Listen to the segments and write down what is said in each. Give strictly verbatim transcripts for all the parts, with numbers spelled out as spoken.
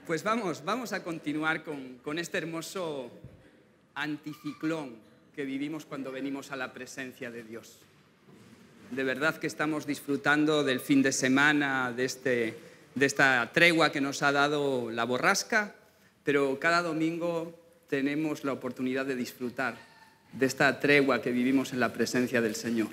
Pues vamos, vamos a continuar con, con este hermoso anticiclón que vivimos cuando venimos a la presencia de Dios. De verdad que estamos disfrutando del fin de semana, de, este, de esta tregua que nos ha dado la borrasca, pero cada domingo tenemos la oportunidad de disfrutar de esta tregua que vivimos en la presencia del Señor,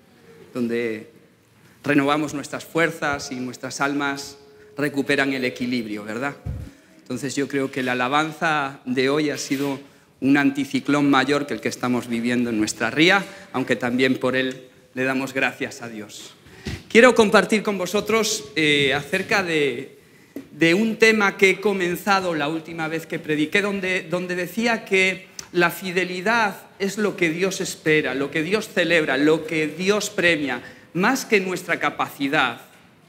donde renovamos nuestras fuerzas y nuestras almas recuperan el equilibrio, ¿verdad? Entonces yo creo que la alabanza de hoy ha sido un anticiclón mayor que el que estamos viviendo en nuestra ría, aunque también por él le damos gracias a Dios. Quiero compartir con vosotros eh, acerca de, de un tema que he comenzado la última vez que prediqué, donde, donde decía que la fidelidad es lo que Dios espera, lo que Dios celebra, lo que Dios premia, más que nuestra capacidad.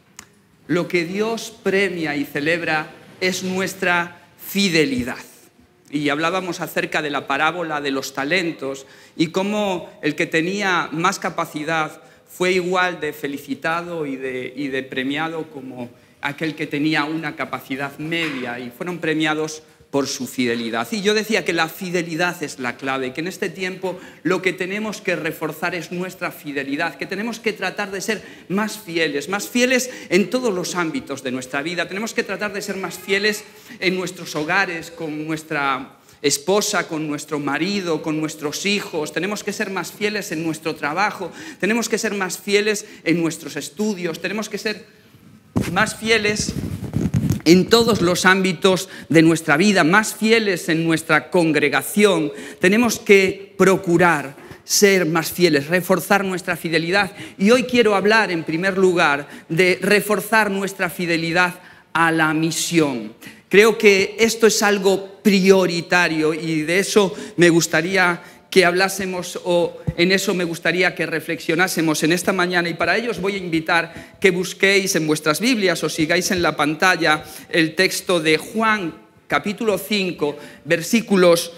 Lo que Dios premia y celebra es nuestra fidelidad. Y hablábamos acerca de la parábola de los talentos y cómo el que tenía más capacidad fue igual de felicitado y de, y de premiado como aquel que tenía una capacidad media, y fueron premiados por su fidelidad. Y yo decía que la fidelidad es la clave, que en este tiempo lo que tenemos que reforzar es nuestra fidelidad, que tenemos que tratar de ser más fieles, más fieles en todos los ámbitos de nuestra vida. Tenemos que tratar de ser más fieles en nuestros hogares, con nuestra esposa, con nuestro marido, con nuestros hijos. Tenemos que ser más fieles en nuestro trabajo, tenemos que ser más fieles en nuestros estudios, tenemos que ser más fieles en todos los ámbitos de nuestra vida, más fieles en nuestra congregación. Tenemos que procurar ser más fieles, reforzar nuestra fidelidad. Y hoy quiero hablar, en primer lugar, de reforzar nuestra fidelidad a la misión. Creo que esto es algo prioritario y de eso me gustaría que hablásemos, o en eso me gustaría que reflexionásemos en esta mañana, y para ello os voy a invitar que busquéis en vuestras Biblias o sigáis en la pantalla el texto de Juan capítulo cinco, versículos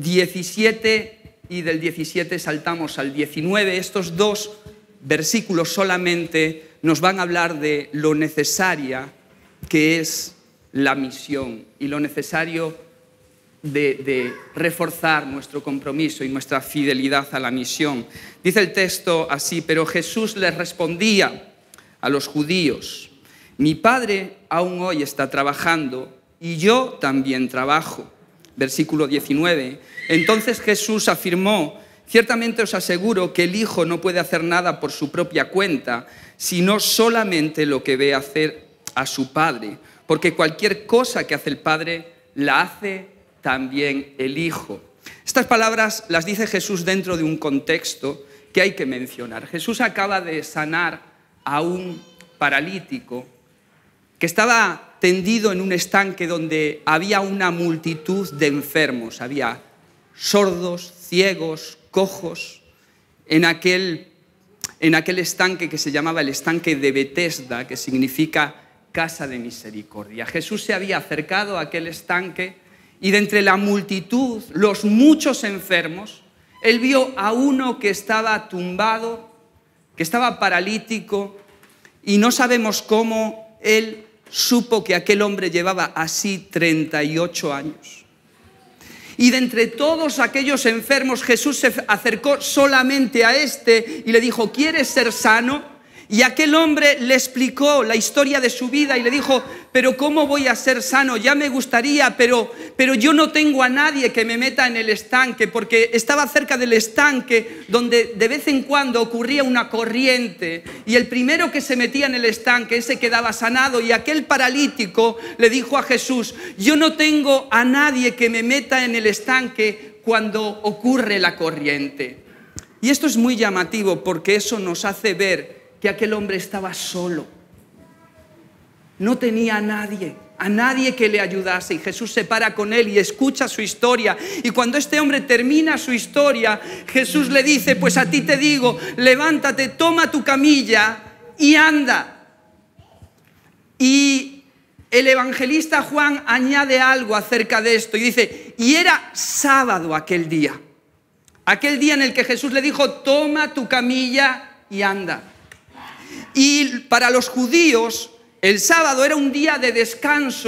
diecisiete, y del diecisiete saltamos al diecinueve. Estos dos versículos solamente nos van a hablar de lo necesaria que es la misión y lo necesario De, de reforzar nuestro compromiso y nuestra fidelidad a la misión. Dice el texto así: pero Jesús les respondía a los judíos: mi Padre aún hoy está trabajando y yo también trabajo. Versículo diecinueve. Entonces Jesús afirmó: ciertamente os aseguro que el Hijo no puede hacer nada por su propia cuenta, sino solamente lo que ve hacer a su Padre, porque cualquier cosa que hace el Padre la hace también el Hijo. Estas palabras las dice Jesús dentro de un contexto que hay que mencionar. Jesús acaba de sanar a un paralítico que estaba tendido en un estanque donde había una multitud de enfermos. Había sordos, ciegos, cojos, en aquel, en aquel estanque que se llamaba el estanque de Betesda, que significa casa de misericordia. Jesús se había acercado a aquel estanque y de entre la multitud, los muchos enfermos, él vio a uno que estaba tumbado, que estaba paralítico, y no sabemos cómo él supo que aquel hombre llevaba así treinta y ocho años. Y de entre todos aquellos enfermos, Jesús se acercó solamente a este y le dijo: ¿quieres ser sano? Y aquel hombre le explicó la historia de su vida y le dijo: pero ¿cómo voy a ser sano? Ya me gustaría, pero, pero yo no tengo a nadie que me meta en el estanque, porque estaba cerca del estanque donde de vez en cuando ocurría una corriente, y el primero que se metía en el estanque, ese quedaba sanado. Y aquel paralítico le dijo a Jesús: yo no tengo a nadie que me meta en el estanque cuando ocurre la corriente. Y esto es muy llamativo, porque eso nos hace ver que aquel hombre estaba solo, no tenía a nadie, a nadie que le ayudase. Y Jesús se para con él y escucha su historia. Y cuando este hombre termina su historia, Jesús le dice: pues a ti te digo, levántate, toma tu camilla y anda. Y el evangelista Juan añade algo acerca de esto y dice: y era sábado aquel día, aquel día en el que Jesús le dijo: toma tu camilla y anda. Y para los judíos el sábado era un día de descanso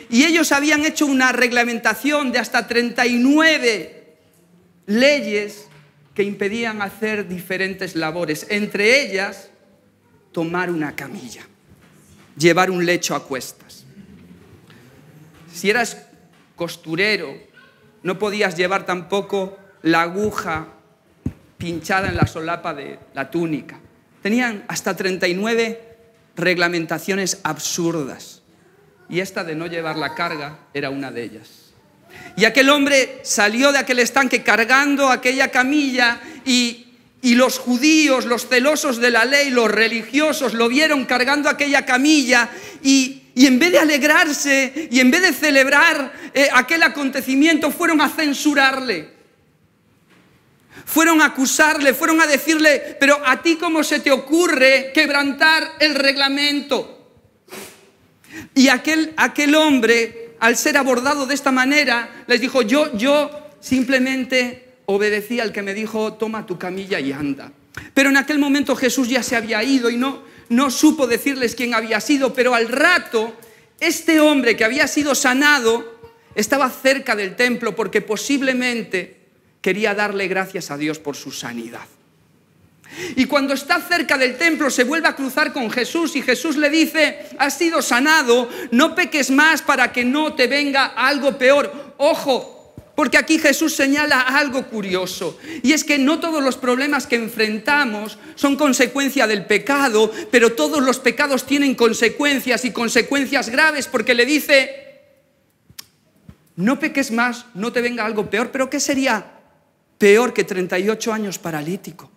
y ellos habían hecho una reglamentación de hasta treinta y nueve leyes que impedían hacer diferentes labores, entre ellas tomar una camilla, llevar un lecho a cuestas. Si eras costurero, no podías llevar tampoco la aguja pinchada en la solapa de la túnica. Tenían hasta treinta y nueve reglamentaciones absurdas, y esta de no llevar la carga era una de ellas. Y aquel hombre salió de aquel estanque cargando aquella camilla, y, y los judíos, los celosos de la ley, los religiosos, lo vieron cargando aquella camilla, y, y en vez de alegrarse y en vez de celebrar eh, aquel acontecimiento, fueron a censurarle. Fueron a acusarle, fueron a decirle: pero a ti, ¿cómo se te ocurre quebrantar el reglamento? Y aquel, aquel hombre, al ser abordado de esta manera, les dijo: yo, yo simplemente obedecí al que me dijo: toma tu camilla y anda. Pero en aquel momento Jesús ya se había ido y no, no supo decirles quién había sido, pero al rato este hombre que había sido sanado estaba cerca del templo, porque posiblemente quería darle gracias a Dios por su sanidad. Y cuando está cerca del templo se vuelve a cruzar con Jesús, y Jesús le dice: has sido sanado, no peques más para que no te venga algo peor. Ojo, porque aquí Jesús señala algo curioso, y es que no todos los problemas que enfrentamos son consecuencia del pecado, pero todos los pecados tienen consecuencias, y consecuencias graves, porque le dice: no peques más, no te venga algo peor. ¿Pero qué sería peor que treinta y ocho años paralítico?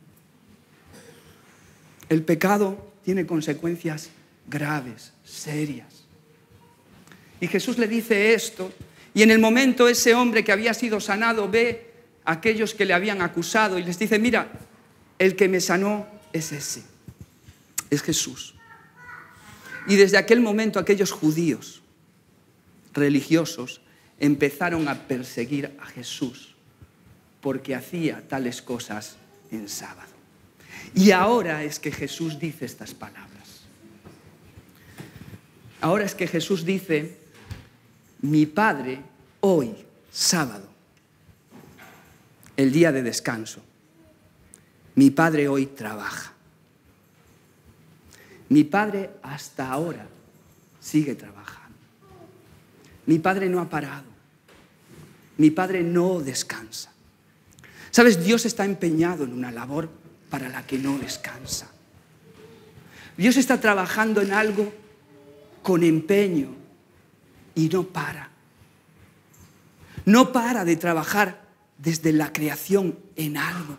El pecado tiene consecuencias graves, serias. Y Jesús le dice esto, y en el momento ese hombre que había sido sanado ve a aquellos que le habían acusado y les dice: mira, el que me sanó es ese, es Jesús. Y desde aquel momento aquellos judíos religiosos empezaron a perseguir a Jesús, porque hacía tales cosas en sábado. Y ahora es que Jesús dice estas palabras. Ahora es que Jesús dice: mi Padre hoy, sábado, el día de descanso, mi Padre hoy trabaja. Mi Padre hasta ahora sigue trabajando. Mi Padre no ha parado. Mi Padre no descansa. ¿Sabes? Dios está empeñado en una labor para la que no descansa. Dios está trabajando en algo con empeño y no para. No para de trabajar desde la creación en algo.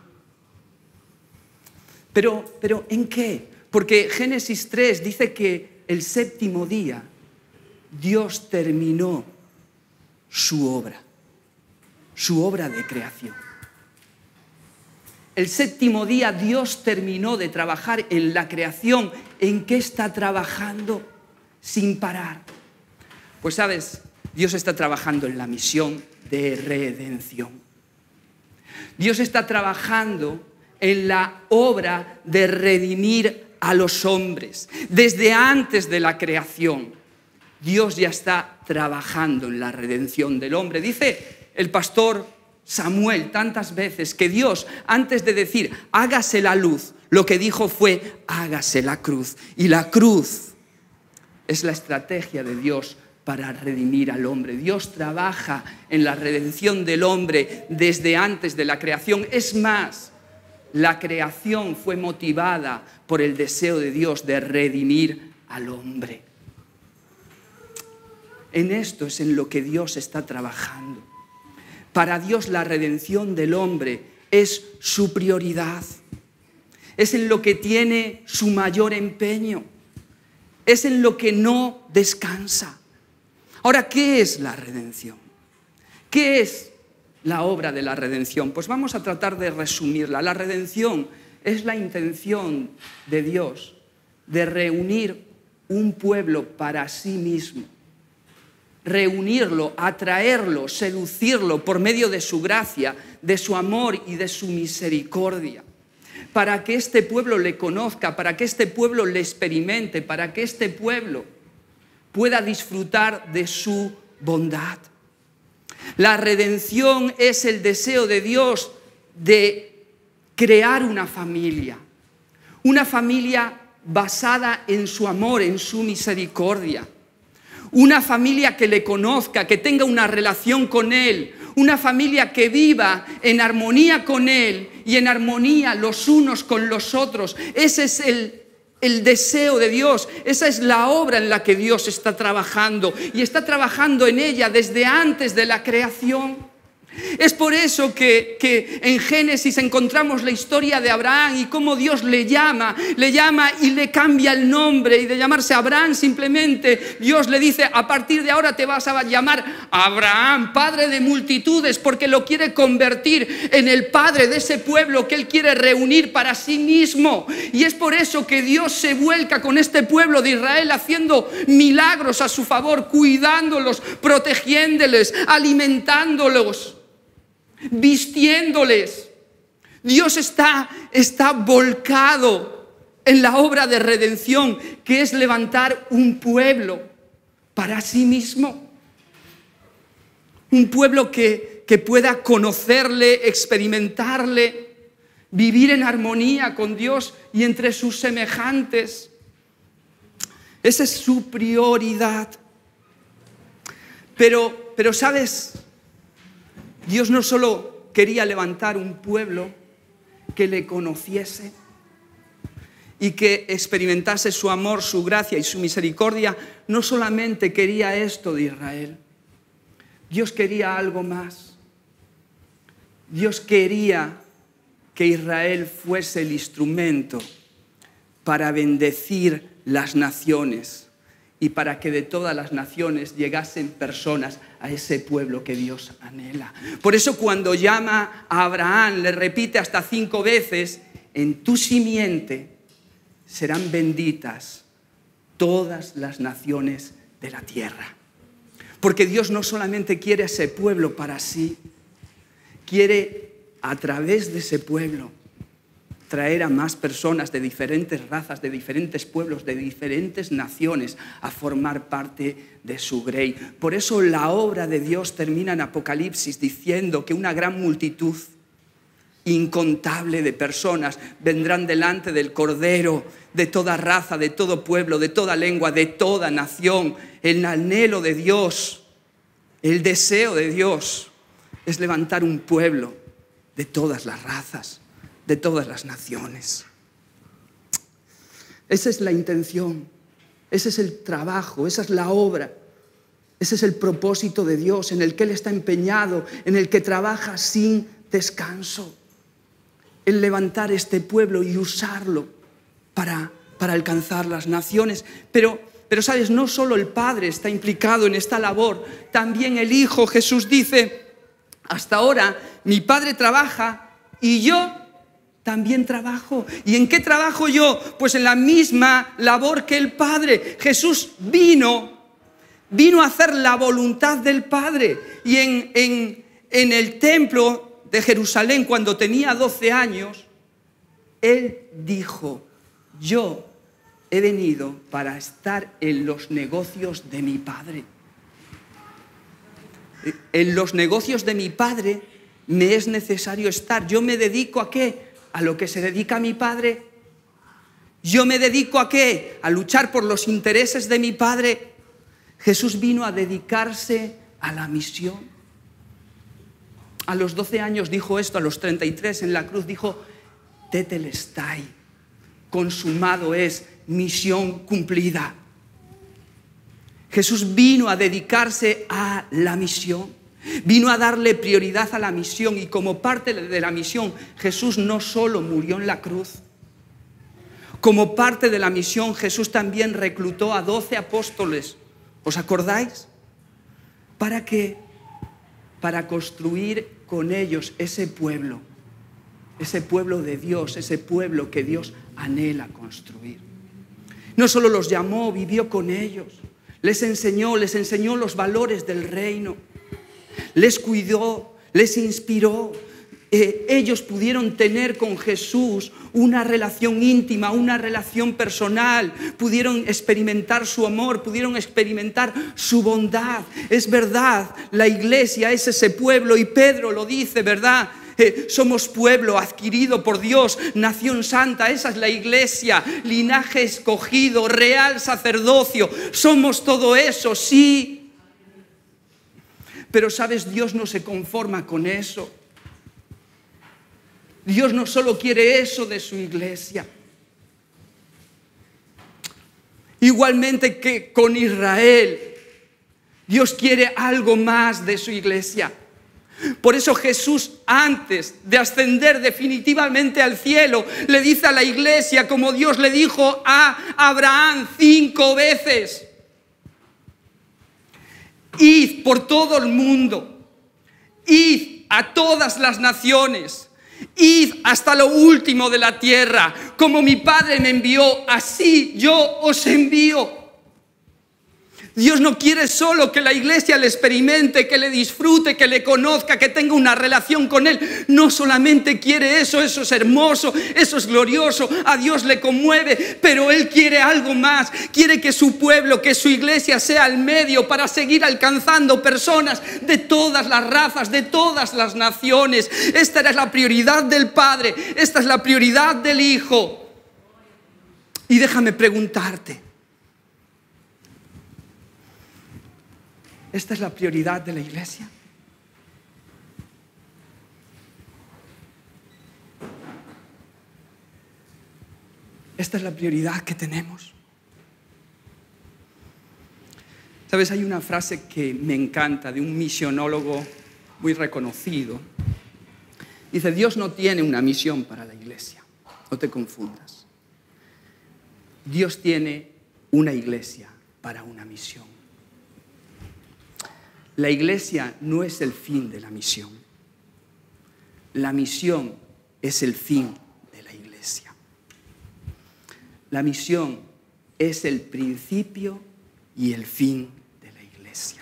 Pero, pero ¿en qué? Porque Génesis tres dice que el séptimo día Dios terminó su obra, su obra de creación. El séptimo día Dios terminó de trabajar en la creación. ¿En qué está trabajando sin parar? Pues sabes, Dios está trabajando en la misión de redención. Dios está trabajando en la obra de redimir a los hombres. Desde antes de la creación, Dios ya está trabajando en la redención del hombre. Dice el pastor Samuel tantas veces que Dios, antes de decir hágase la luz, lo que dijo fue hágase la cruz. Y la cruz es la estrategia de Dios para redimir al hombre. Dios trabaja en la redención del hombre desde antes de la creación. Es más, la creación fue motivada por el deseo de Dios de redimir al hombre. En esto es en lo que Dios está trabajando. Para Dios la redención del hombre es su prioridad. Es en lo que tiene su mayor empeño. Es en lo que no descansa. Ahora, ¿qué es la redención? ¿Qué es la obra de la redención? Pues vamos a tratar de resumirla. La redención es la intención de Dios de reunir un pueblo para sí mismo. Reunirlo, atraerlo, seducirlo por medio de su gracia, de su amor y de su misericordia, para que este pueblo le conozca, para que este pueblo le experimente, para que este pueblo pueda disfrutar de su bondad. La redención es el deseo de Dios de crear una familia, una familia basada en su amor, en su misericordia, una familia que le conozca, que tenga una relación con Él, una familia que viva en armonía con Él y en armonía los unos con los otros. Ese es el, el deseo de Dios, esa es la obra en la que Dios está trabajando y está trabajando en ella desde antes de la creación. Es por eso que, que en Génesis encontramos la historia de Abraham y cómo Dios le llama, le llama y le cambia el nombre, y de llamarse Abraham simplemente Dios le dice: a partir de ahora te vas a llamar Abraham, padre de multitudes, porque lo quiere convertir en el padre de ese pueblo que Él quiere reunir para sí mismo. Y es por eso que Dios se vuelca con este pueblo de Israel haciendo milagros a su favor, cuidándolos, protegiéndoles, alimentándolos, vistiéndoles. Dios está, está volcado en la obra de redención, que es levantar un pueblo para sí mismo. Un pueblo que, que pueda conocerle, experimentarle, vivir en armonía con Dios y entre sus semejantes. Esa es su prioridad. Pero, pero ¿sabes? Dios no solo quería levantar un pueblo que le conociese y que experimentase su amor, su gracia y su misericordia. No solamente quería esto de Israel. Dios quería algo más. Dios quería que Israel fuese el instrumento para bendecir las naciones y para que de todas las naciones llegasen personas a ese pueblo que Dios anhela. Por eso cuando llama a Abraham, le repite hasta cinco veces: en tu simiente serán benditas todas las naciones de la tierra. Porque Dios no solamente quiere ese pueblo para sí, quiere a través de ese pueblo traer a más personas de diferentes razas, de diferentes pueblos, de diferentes naciones a formar parte de su grey. Por eso la obra de Dios termina en Apocalipsis diciendo que una gran multitud incontable de personas vendrán delante del Cordero, de toda raza, de todo pueblo, de toda lengua, de toda nación. El anhelo de Dios, el deseo de Dios es levantar un pueblo de todas las razas, de todas las naciones. Esa es la intención, ese es el trabajo, esa es la obra, ese es el propósito de Dios en el que Él está empeñado, en el que trabaja sin descanso, en levantar este pueblo y usarlo para, para alcanzar las naciones. Pero, pero sabes, no solo el Padre está implicado en esta labor, también el Hijo. Jesús dice: hasta ahora mi Padre trabaja y yo también trabajo. ¿Y en qué trabajo yo? Pues en la misma labor que el Padre. Jesús vino, vino a hacer la voluntad del Padre. Y en, en, en el templo de Jerusalén, cuando tenía doce años, Él dijo: yo he venido para estar en los negocios de mi Padre. En los negocios de mi Padre me es necesario estar. Yo me dedico ¿a qué? A lo que se dedica mi Padre. Yo me dedico ¿a qué? A luchar por los intereses de mi Padre. Jesús vino a dedicarse a la misión. A los doce años dijo esto, a los treinta y tres en la cruz dijo: tetelestai, consumado es, misión cumplida. Jesús vino a dedicarse a la misión. Vino a darle prioridad a la misión, y como parte de la misión Jesús no solo murió en la cruz. Como parte de la misión Jesús también reclutó a doce apóstoles. ¿Os acordáis? ¿Para qué? Para construir con ellos ese pueblo, ese pueblo de Dios, ese pueblo que Dios anhela construir. No solo los llamó, vivió con ellos, les enseñó, les enseñó los valores del reino. Les cuidó, les inspiró, eh, ellos pudieron tener con Jesús una relación íntima, una relación personal, pudieron experimentar su amor, pudieron experimentar su bondad. Es verdad, la iglesia es ese pueblo y Pedro lo dice, ¿verdad? Eh, somos pueblo adquirido por Dios, nación santa, esa es la iglesia, linaje escogido, real sacerdocio, somos todo eso, sí. Pero sabes, Dios no se conforma con eso. Dios no solo quiere eso de su iglesia. Igualmente que con Israel, Dios quiere algo más de su iglesia. Por eso Jesús, antes de ascender definitivamente al cielo, le dice a la iglesia, como Dios le dijo a Abraham cinco veces: id por todo el mundo, id a todas las naciones, id hasta lo último de la tierra. Como mi Padre me envió, así yo os envío. Dios no quiere solo que la iglesia le experimente, que le disfrute, que le conozca, que tenga una relación con Él. No solamente quiere eso, eso es hermoso, eso es glorioso, a Dios le conmueve, pero Él quiere algo más. Quiere que su pueblo, que su iglesia sea el medio para seguir alcanzando personas de todas las razas, de todas las naciones. Esta es la prioridad del Padre, esta es la prioridad del Hijo. Y déjame preguntarte, ¿esta es la prioridad de la iglesia? ¿Esta es la prioridad que tenemos? Sabes, hay una frase que me encanta de un misionólogo muy reconocido. Dice: Dios no tiene una misión para la iglesia. No te confundas. Dios tiene una iglesia para una misión. La iglesia no es el fin de la misión. La misión es el fin de la iglesia. La misión es el principio y el fin de la iglesia.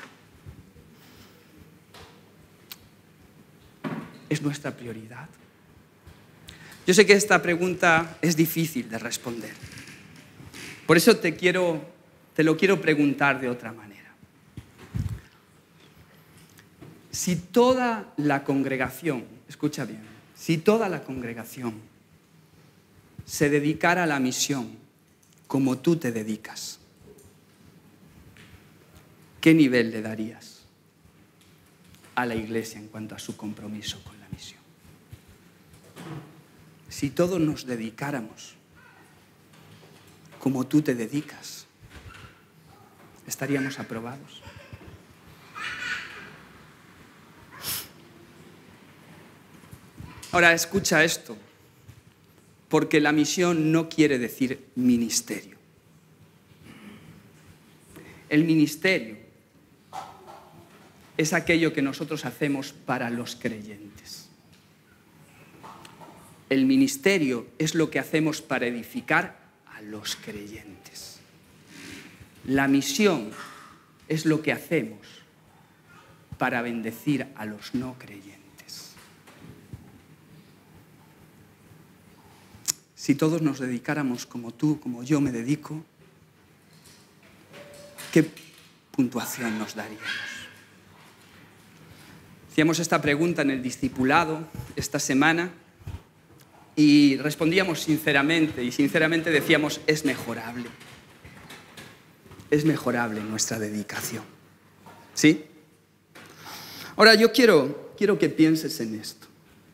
Es nuestra prioridad. Yo sé que esta pregunta es difícil de responder. Por eso te quiero, te lo quiero preguntar de otra manera. Si toda la congregación, escucha bien, si toda la congregación se dedicara a la misión como tú te dedicas, ¿qué nivel le darías a la iglesia en cuanto a su compromiso con la misión? Si todos nos dedicáramos como tú te dedicas, ¿estaríamos aprobados? Ahora, escucha esto, porque la misión no quiere decir ministerio. El ministerio es aquello que nosotros hacemos para los creyentes. El ministerio es lo que hacemos para edificar a los creyentes. La misión es lo que hacemos para bendecir a los no creyentes. Si todos nos dedicáramos como tú, como yo me dedico, ¿qué puntuación nos daríamos? Hacíamos esta pregunta en el discipulado esta semana y respondíamos sinceramente, y sinceramente decíamos: es mejorable. Es mejorable nuestra dedicación. ¿Sí? Ahora yo quiero, quiero que pienses en esto.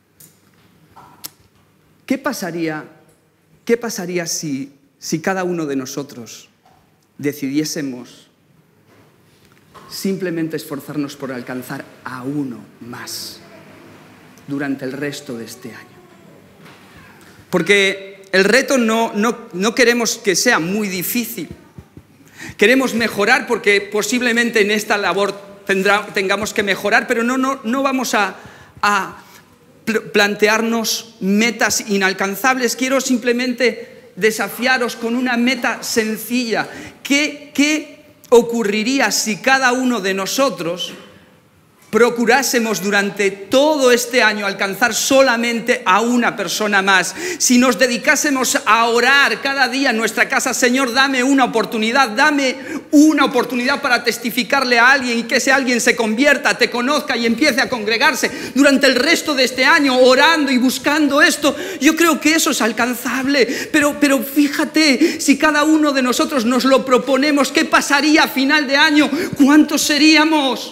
¿Qué pasaría... ¿Qué pasaría si, si cada uno de nosotros decidiésemos simplemente esforzarnos por alcanzar a uno más durante el resto de este año? Porque el reto no, no, no queremos que sea muy difícil. Queremos mejorar porque posiblemente en esta labor tendrá, tengamos que mejorar, pero no, no, no vamos a... a plantearnos metas inalcanzables. Quiero simplemente desafiaros con una meta sencilla. ¿Qué, qué ocurriría si cada uno de nosotros procurásemos durante todo este año alcanzar solamente a una persona más, si nos dedicásemos a orar cada día en nuestra casa, Señor, dame una oportunidad, dame una oportunidad para testificarle a alguien y que ese alguien se convierta, te conozca y empiece a congregarse durante el resto de este año, orando y buscando esto, yo creo que eso es alcanzable. Pero, pero fíjate, si cada uno de nosotros nos lo proponemos, ¿qué pasaría a final de año? ¿Cuántos seríamos?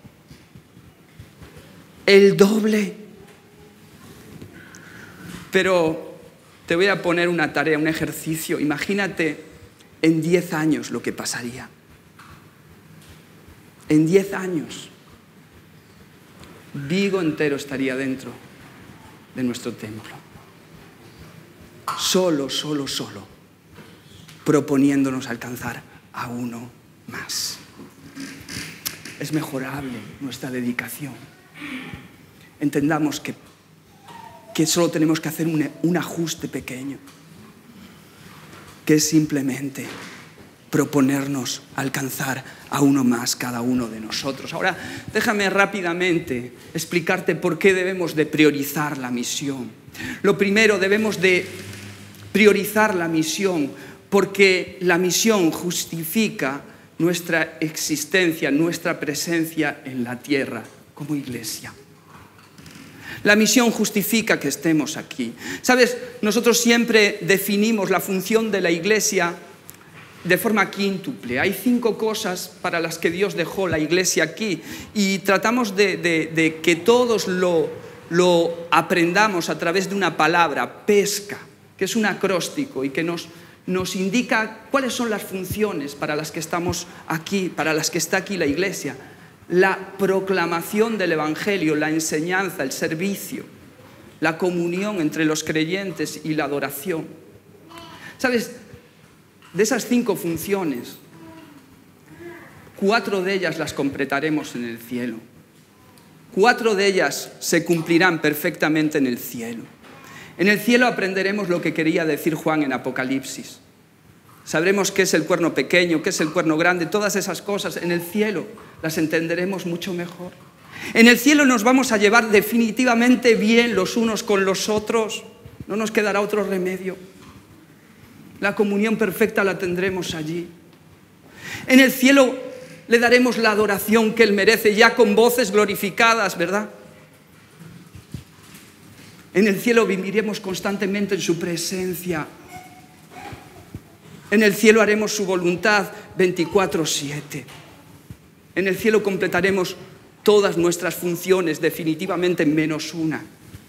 El doble. Pero te voy a poner una tarea, un ejercicio. Imagínate en diez años lo que pasaría. En diez años, Vigo entero estaría dentro de nuestro templo. Solo, solo, solo, proponiéndonos alcanzar a uno más. Es mejorable nuestra dedicación. Entendamos que, que solo tenemos que hacer un, un ajuste pequeño, que es simplemente proponernos alcanzar a uno más cada uno de nosotros. Ahora, déjame rápidamente explicarte por qué debemos de priorizar la misión. Lo primero, debemos de priorizar la misión porque la misión justifica nuestra existencia, nuestra presencia en la tierra como iglesia. La misión justifica que estemos aquí. ¿Sabes? Nosotros siempre definimos la función de la iglesia de forma quíntuple. Hay cinco cosas para las que Dios dejó la iglesia aquí y tratamos de, de, de que todos lo, lo aprendamos a través de una palabra, pesca, que es un acróstico y que nos, nos indica cuáles son las funciones para las que estamos aquí, para las que está aquí la iglesia. La proclamación del Evangelio, la enseñanza, el servicio, la comunión entre los creyentes y la adoración. ¿Sabes? De esas cinco funciones, cuatro de ellas las completaremos en el cielo. Cuatro de ellas se cumplirán perfectamente en el cielo. En el cielo aprenderemos lo que quería decir Juan en Apocalipsis. Sabremos qué es el cuerno pequeño, qué es el cuerno grande, todas esas cosas en el cielo las entenderemos mucho mejor. En el cielo nos vamos a llevar definitivamente bien los unos con los otros, no nos quedará otro remedio. La comunión perfecta la tendremos allí. En el cielo le daremos la adoración que Él merece, ya con voces glorificadas, ¿verdad? En el cielo viviremos constantemente en su presencia. En el cielo haremos su voluntad veinticuatro siete. En el cielo completaremos todas nuestras funciones, definitivamente menos una.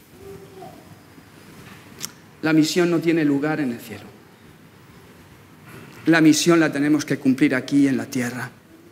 La misión no tiene lugar en el cielo. La misión la tenemos que cumplir aquí en la tierra.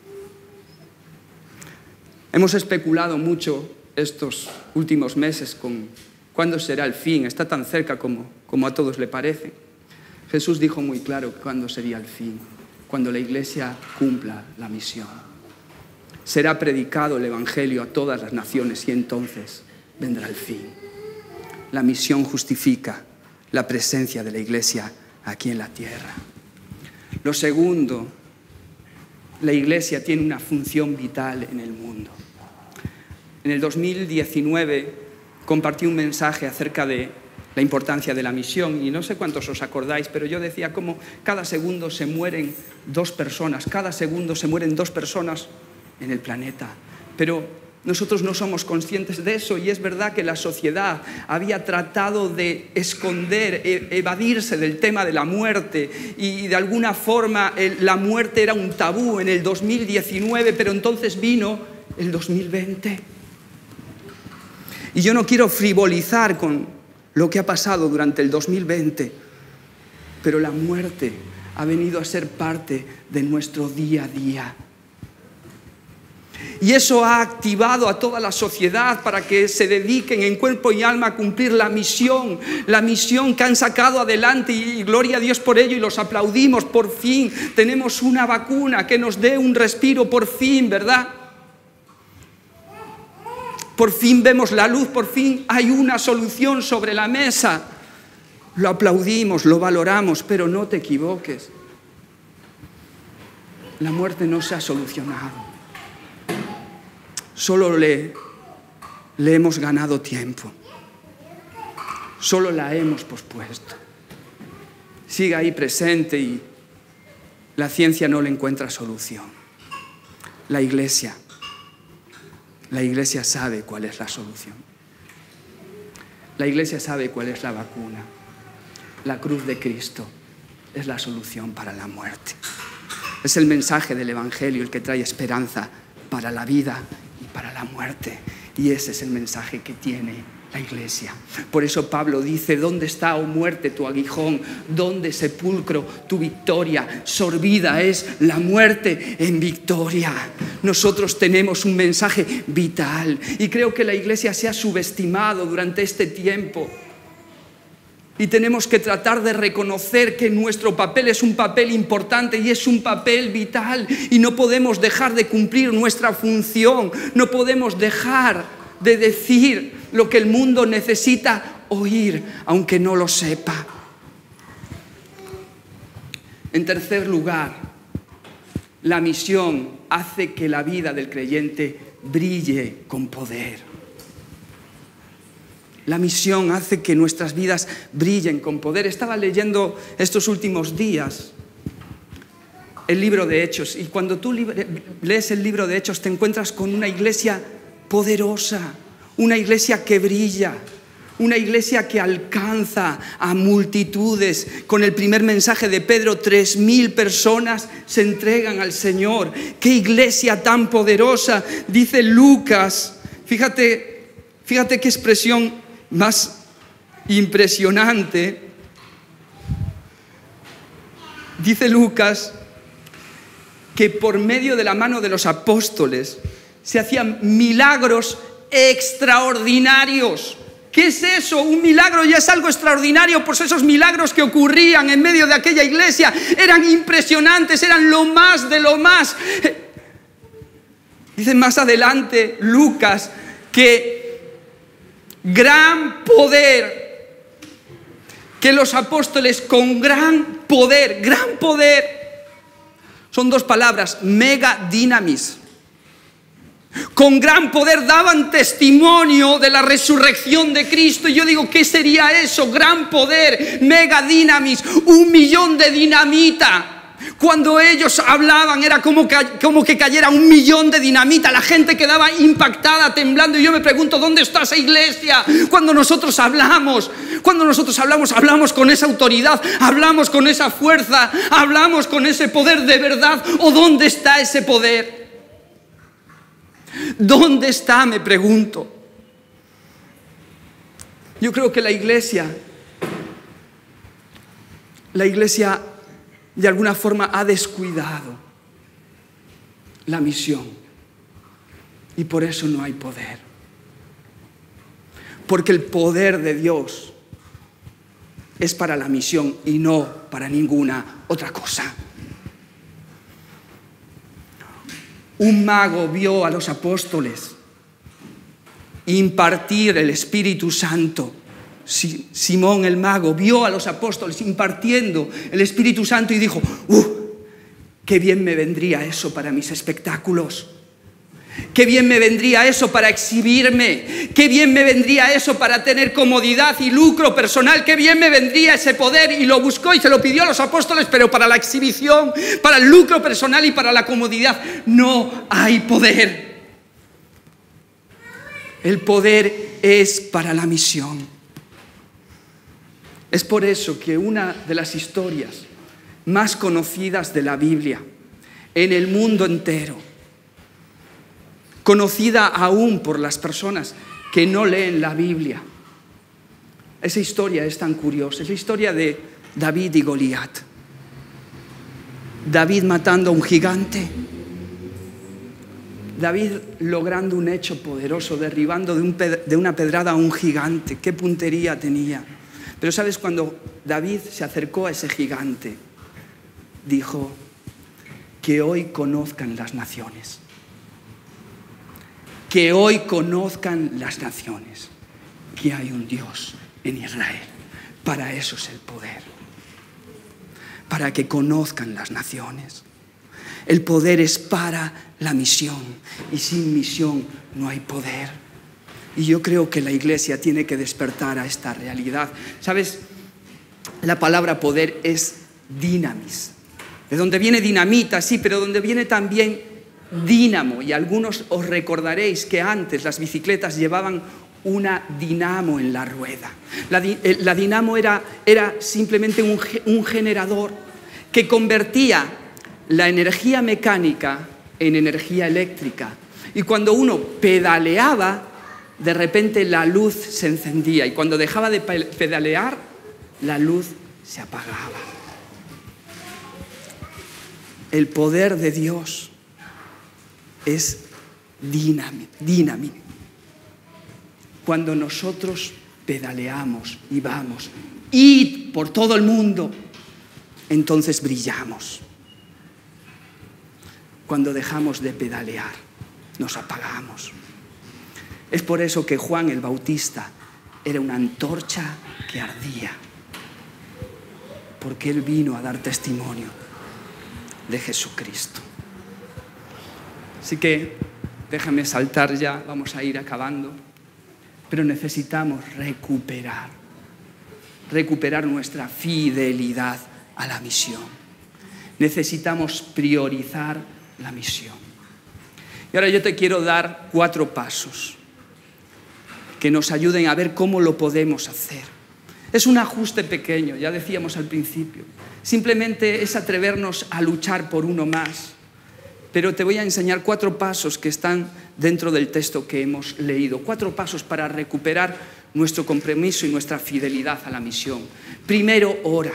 Hemos especulado mucho estos últimos meses con cuándo será el fin. Está tan cerca como, como a todos le parece. Jesús dijo muy claro cuándo sería el fin, cuando la iglesia cumpla la misión. Será predicado el Evangelio a todas las naciones y entonces vendrá el fin. La misión justifica la presencia de la iglesia aquí en la tierra. Lo segundo, la iglesia tiene una función vital en el mundo. En el dos mil diecinueve compartí un mensaje acerca de la importancia de la misión y no sé cuántos os acordáis, pero yo decía cómo cada segundo se mueren dos personas, cada segundo se mueren dos personas en el planeta. Pero nosotros no somos conscientes de eso y es verdad que la sociedad había tratado de esconder, evadirse del tema de la muerte y de alguna forma la muerte era un tabú en el dos mil diecinueve, pero entonces vino el dos mil veinte. Y yo no quiero frivolizar con lo que ha pasado durante el dos mil veinte, pero la muerte ha venido a ser parte de nuestro día a día. Y eso ha activado a toda la sociedad para que se dediquen en cuerpo y alma a cumplir la misión, la misión que han sacado adelante y gloria a Dios por ello y los aplaudimos. Por fin tenemos una vacuna que nos dé un respiro, por fin, ¿verdad? Por fin vemos la luz, por fin hay una solución sobre la mesa. Lo aplaudimos, lo valoramos, pero no te equivoques. La muerte no se ha solucionado. solo le, le hemos ganado tiempo. Solo la hemos pospuesto. Sigue ahí presente y la ciencia no le encuentra solución. La iglesia, la iglesia sabe cuál es la solución. La iglesia sabe cuál es la vacuna. La cruz de Cristo es la solución para la muerte. Es el mensaje del Evangelio el que trae esperanza para la vida y para la muerte. Y ese es el mensaje que tiene la iglesia. Por eso Pablo dice: ¿dónde está, oh muerte, tu aguijón? ¿Dónde, sepulcro, tu victoria? Sorbida es la muerte en victoria. Nosotros tenemos un mensaje vital y creo que la iglesia se ha subestimado durante este tiempo. Y tenemos que tratar de reconocer que nuestro papel es un papel importante y es un papel vital. Y no podemos dejar de cumplir nuestra función. No podemos dejar de decir lo que el mundo necesita oír, aunque no lo sepa. En tercer lugar, la misión hace que la vida del creyente brille con poder. La misión hace que nuestras vidas brillen con poder. Estaba leyendo estos últimos días el libro de Hechos, y cuando tú lees el libro de Hechos te encuentras con una iglesia poderosa, una iglesia que brilla, una iglesia que alcanza a multitudes. Con el primer mensaje de Pedro, tres mil personas se entregan al Señor. ¡Qué iglesia tan poderosa! Dice Lucas, fíjate, fíjate qué expresión más impresionante. Dice Lucas que por medio de la mano de los apóstoles se hacían milagros extraordinarios. ¿Qué es eso? Un milagro ya es algo extraordinario. Pues esos milagros que ocurrían en medio de aquella iglesia eran impresionantes, eran lo más de lo más. Dice más adelante Lucas que gran poder, que los apóstoles con gran poder, gran poder, son dos palabras, mega dinamis, con gran poder daban testimonio de la resurrección de Cristo. Y yo digo, ¿qué sería eso? Gran poder, mega dinamis, un millón de dinamita. Cuando ellos hablaban era como que, como que cayera un millón de dinamita. La gente quedaba impactada, temblando. Y yo me pregunto, ¿dónde está esa iglesia? Cuando nosotros hablamos, cuando nosotros hablamos, hablamos con esa autoridad, hablamos con esa fuerza, hablamos con ese poder de verdad. ¿O dónde está ese poder? ¿Dónde está? Me pregunto. Yo creo que la iglesia, la iglesia de alguna forma ha descuidado la misión y por eso no hay poder. Porque el poder de Dios es para la misión y no para ninguna otra cosa. Un mago vio a los apóstoles impartir el Espíritu Santo. Simón el mago vio a los apóstoles impartiendo el Espíritu Santo y dijo: ¡Uh! ¡Qué bien me vendría eso para mis espectáculos! ¡Qué bien me vendría eso para exhibirme! ¡Qué bien me vendría eso para tener comodidad y lucro personal! ¡Qué bien me vendría ese poder! Y lo buscó y se lo pidió a los apóstoles, pero para la exhibición, para el lucro personal y para la comodidad no hay poder. El poder es para la misión. Es por eso que una de las historias más conocidas de la Biblia en el mundo entero, conocida aún por las personas que no leen la Biblia, esa historia es tan curiosa, es la historia de David y Goliat. David matando a un gigante, David logrando un hecho poderoso, derribando de, un de una pedrada a un gigante. ¡Qué puntería tenía! Pero ¿sabes? Cuando David se acercó a ese gigante, dijo: que hoy conozcan las naciones. Que hoy conozcan las naciones que hay un Dios en Israel. Para eso es el poder. Para que conozcan las naciones. El poder es para la misión, y sin misión no hay poder. Y yo creo que la iglesia tiene que despertar a esta realidad. ¿Sabes? La palabra poder es dinamis. De donde viene dinamita, sí, pero donde viene también dínamo. Y algunos os recordaréis que antes las bicicletas llevaban una dinamo en la rueda. La, la dinamo era, era simplemente un, un generador que convertía la energía mecánica en energía eléctrica. Y cuando uno pedaleaba, de repente la luz se encendía. Y cuando dejaba de pedalear, la luz se apagaba. El poder de Dios es dinámico. Cuando nosotros pedaleamos y vamos, id por todo el mundo, entonces brillamos. Cuando dejamos de pedalear, nos apagamos. Es por eso que Juan el Bautista era una antorcha que ardía, porque él vino a dar testimonio de Jesucristo. Así que déjame saltar ya, vamos a ir acabando. Pero necesitamos recuperar, recuperar nuestra fidelidad a la misión. Necesitamos priorizar la misión. Y ahora yo te quiero dar cuatro pasos que nos ayuden a ver cómo lo podemos hacer. Es un ajuste pequeño, ya decíamos al principio. Simplemente es atrevernos a luchar por uno más. Pero te voy a enseñar cuatro pasos que están dentro del texto que hemos leído. Cuatro pasos para recuperar nuestro compromiso y nuestra fidelidad a la misión. Primero, ora.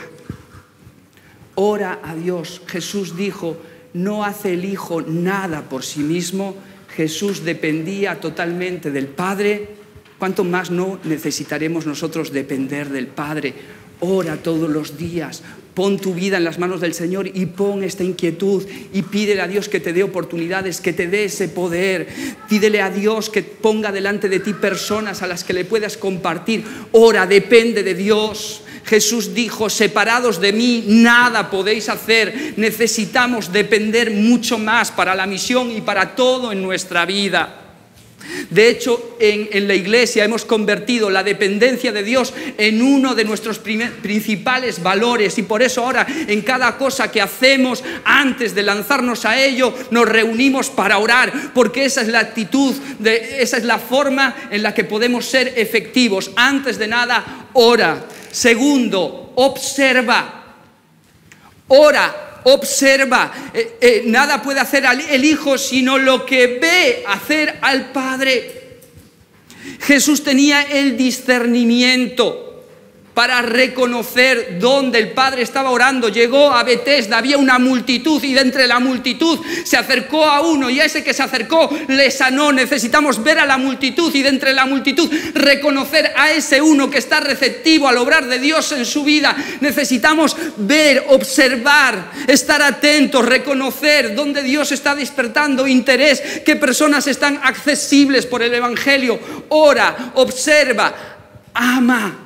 Ora a Dios. Jesús dijo, no hace el Hijo nada por sí mismo. Jesús dependía totalmente del Padre. ¿Cuánto más no necesitaremos nosotros depender del Padre? Ora todos los días. Pon tu vida en las manos del Señor y pon esta inquietud y pídele a Dios que te dé oportunidades, que te dé ese poder. Pídele a Dios que ponga delante de ti personas a las que le puedas compartir. Ora, depende de Dios. Jesús dijo, separados de mí, nada podéis hacer. Necesitamos depender mucho más para la misión y para todo en nuestra vida. De hecho, en, en la iglesia hemos convertido la dependencia de Dios en uno de nuestros primer, principales valores, y por eso ahora en cada cosa que hacemos, antes de lanzarnos a ello, nos reunimos para orar, porque esa es la actitud, de, esa es la forma en la que podemos ser efectivos. Antes de nada, ora. Segundo, observa. Ora. Observa, eh, eh, nada puede hacer el Hijo sino lo que ve hacer al Padre. Jesús tenía el discernimiento para reconocer dónde el Padre estaba orando. Llegó a Betesda, había una multitud y de entre la multitud se acercó a uno y a ese que se acercó le sanó. Necesitamos ver a la multitud y de entre la multitud reconocer a ese uno que está receptivo al obrar de Dios en su vida. Necesitamos ver, observar, estar atentos, reconocer dónde Dios está despertando interés, qué personas están accesibles por el Evangelio. Ora, observa, ama.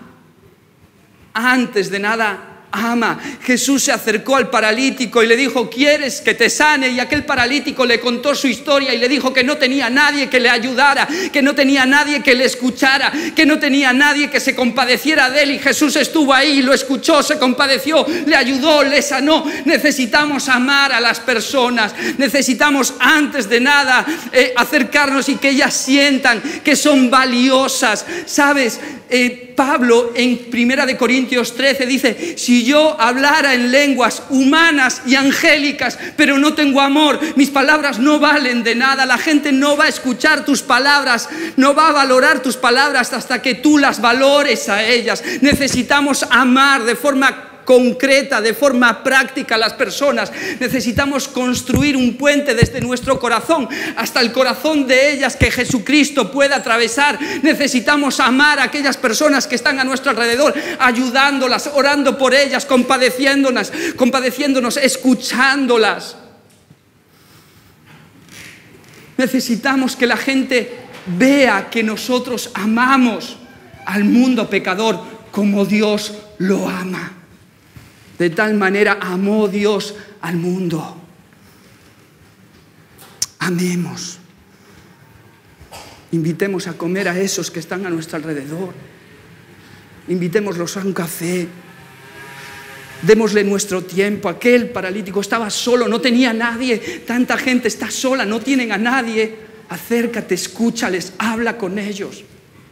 Antes de nada, ama. Jesús se acercó al paralítico y le dijo, ¿quieres que te sane? Y aquel paralítico le contó su historia y le dijo que no tenía nadie que le ayudara, que no tenía nadie que le escuchara, que no tenía nadie que se compadeciera de él. Y Jesús estuvo ahí, lo escuchó, se compadeció, le ayudó, le sanó. Necesitamos amar a las personas. Necesitamos antes de nada eh, acercarnos y que ellas sientan que son valiosas. ¿Sabes? Eh, Pablo en Primera de Corintios trece dice, si yo hablara en lenguas humanas y angélicas, pero no tengo amor, mis palabras no valen de nada. La gente no va a escuchar tus palabras, no va a valorar tus palabras hasta que tú las valores a ellas. Necesitamos amar de forma concreta, de forma práctica a las personas. Necesitamos construir un puente desde nuestro corazón hasta el corazón de ellas que Jesucristo pueda atravesar. Necesitamos amar a aquellas personas que están a nuestro alrededor, ayudándolas, orando por ellas, compadeciéndonos, compadeciéndonos, escuchándolas. Necesitamos que la gente vea que nosotros amamos al mundo pecador como Dios lo ama. De tal manera amó Dios al mundo. Amemos. Invitemos a comer a esos que están a nuestro alrededor. Invitémoslos a un café. Démosle nuestro tiempo. Aquel paralítico estaba solo, no tenía a nadie. Tanta gente está sola, no tienen a nadie. Acércate, escúchales, habla con ellos.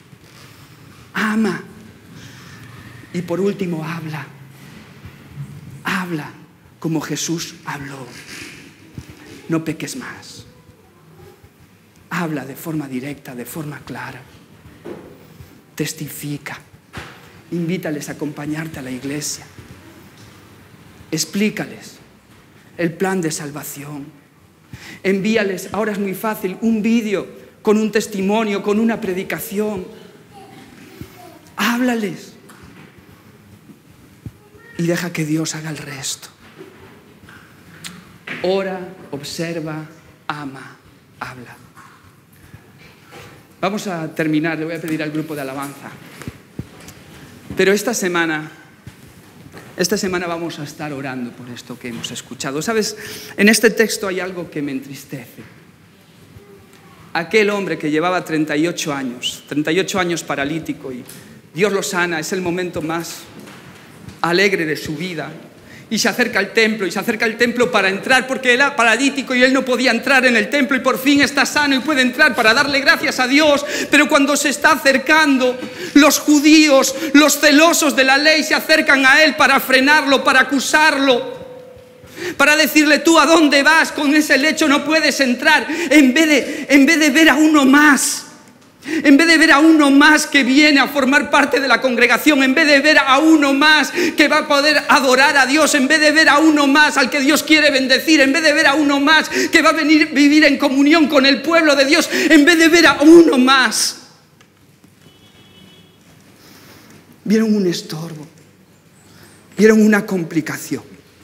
Ama. Y por último, habla. Habla como Jesús habló. No peques más. Habla de forma directa, de forma clara. Testifica. Invítales a acompañarte a la iglesia. Explícales el plan de salvación. Envíales, ahora es muy fácil, un vídeo con un testimonio, con una predicación. Háblales. Y deja que Dios haga el resto. Ora, observa, ama, habla. Vamos a terminar, le voy a pedir al grupo de alabanza. Pero esta semana, esta semana vamos a estar orando por esto que hemos escuchado. ¿Sabes? En este texto hay algo que me entristece. Aquel hombre que llevaba treinta y ocho años, treinta y ocho años paralítico, y Dios lo sana, es el momento más alegre de su vida. Y se acerca al templo, y se acerca al templo para entrar, porque él era paralítico y él no podía entrar en el templo, y por fin está sano y puede entrar para darle gracias a Dios. Pero cuando se está acercando, los judíos, los celosos de la ley, se acercan a él para frenarlo, para acusarlo, para decirle: tú, ¿a dónde vas? Con ese lecho no puedes entrar. En vez de, en vez de ver a uno más, en vez de ver a uno más que viene a formar parte de la congregación, en vez de ver a uno más que va a poder adorar a Dios, en vez de ver a uno más al que Dios quiere bendecir, en vez de ver a uno más que va a venir a vivir en comunión con el pueblo de Dios, en vez de ver a uno más, vieron un estorbo, vieron una complicación.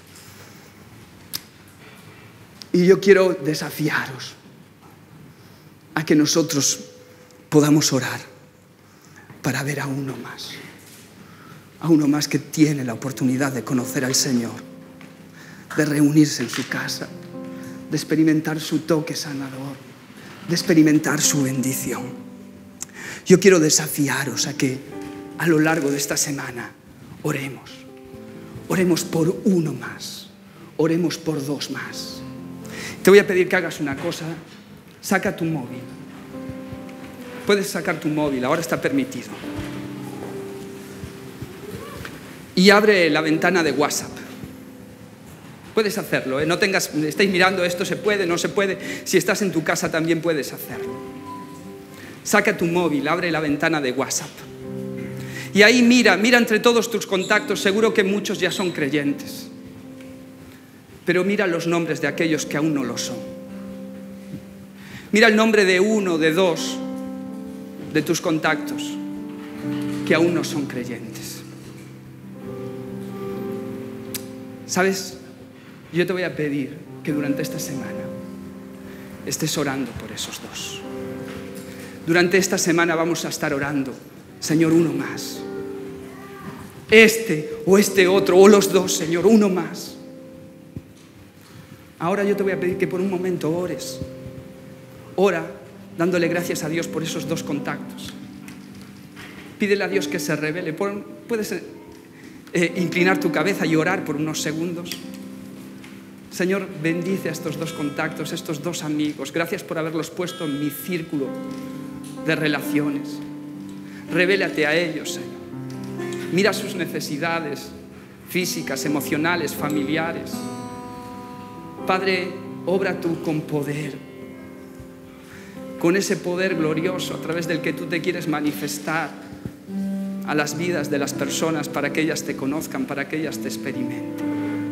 Y yo quiero desafiaros a que nosotros podamos orar para ver a uno más, a uno más que tiene la oportunidad de conocer al Señor, de reunirse en su casa, de experimentar su toque sanador, de experimentar su bendición. Yo quiero desafiaros a que a lo largo de esta semana oremos, oremos por uno más, oremos por dos más. Te voy a pedir que hagas una cosa: saca tu móvil. Puedes sacar tu móvil, ahora está permitido. Y abre la ventana de WhatsApp. Puedes hacerlo, ¿eh? No tengas, estáis mirando esto, se puede, no se puede. Si estás en tu casa también puedes hacerlo. Saca tu móvil, abre la ventana de WhatsApp. Y ahí mira, mira entre todos tus contactos, seguro que muchos ya son creyentes. Pero mira los nombres de aquellos que aún no lo son. Mira el nombre de uno, de dos de tus contactos que aún no son creyentes. ¿Sabes? Yo te voy a pedir que durante esta semana estés orando por esos dos. Durante esta semana vamos a estar orando: Señor, uno más. Este o este otro, o los dos, Señor, uno más. Ahora yo te voy a pedir que por un momento ores. Ora dándole gracias a Dios por esos dos contactos. Pídele a Dios que se revele. Puedes eh, inclinar tu cabeza y orar por unos segundos. Señor, bendice a estos dos contactos, estos dos amigos. Gracias por haberlos puesto en mi círculo de relaciones. Revélate a ellos, Señor. Mira sus necesidades físicas, emocionales, familiares. Padre, obra tú con poder, con ese poder glorioso a través del que tú te quieres manifestar a las vidas de las personas, para que ellas te conozcan, para que ellas te experimenten.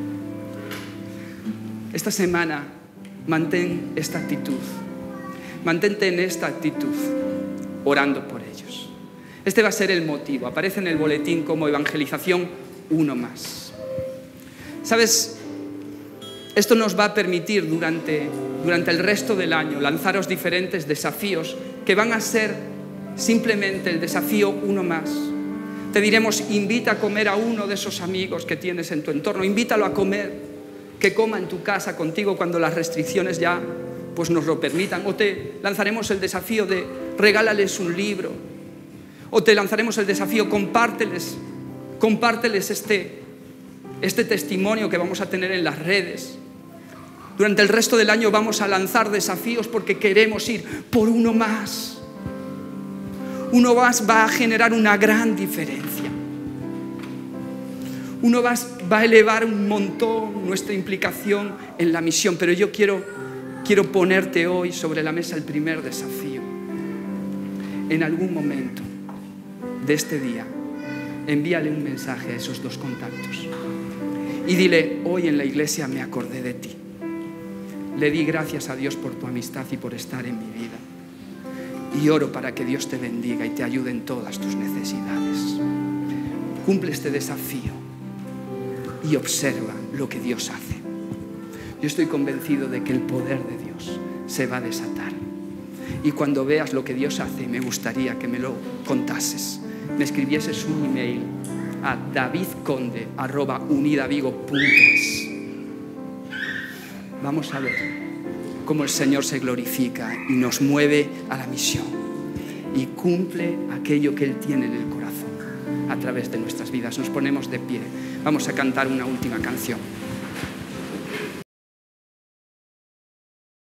Esta semana mantén esta actitud, mantente en esta actitud, orando por ellos. Este va a ser el motivo. Aparece en el boletín como evangelización uno más. ¿Sabes? Esto nos va a permitir durante, durante el resto del año lanzaros diferentes desafíos que van a ser simplemente el desafío uno más. Te diremos: invita a comer a uno de esos amigos que tienes en tu entorno, invítalo a comer, que coma en tu casa contigo cuando las restricciones ya pues nos lo permitan. O te lanzaremos el desafío de regálales un libro. O te lanzaremos el desafío, compárteles, compárteles este, este testimonio que vamos a tener en las redes. Durante el resto del año vamos a lanzar desafíos porque queremos ir por uno más. Uno más va a generar una gran diferencia. Uno va a elevar un montón nuestra implicación en la misión. Pero yo quiero, quiero ponerte hoy sobre la mesa el primer desafío. En algún momento de este día, envíale un mensaje a esos dos contactos y dile: hoy en la iglesia me acordé de ti. Le di gracias a Dios por tu amistad y por estar en mi vida. Y oro para que Dios te bendiga y te ayude en todas tus necesidades. Cumple este desafío y observa lo que Dios hace. Yo estoy convencido de que el poder de Dios se va a desatar. Y cuando veas lo que Dios hace, me gustaría que me lo contases. Me escribieses un email a davidconde arroba unidavigo punto es. Vamos a ver cómo el Señor se glorifica y nos mueve a la misión y cumple aquello que Él tiene en el corazón a través de nuestras vidas. Nos ponemos de pie. Vamos a cantar una última canción.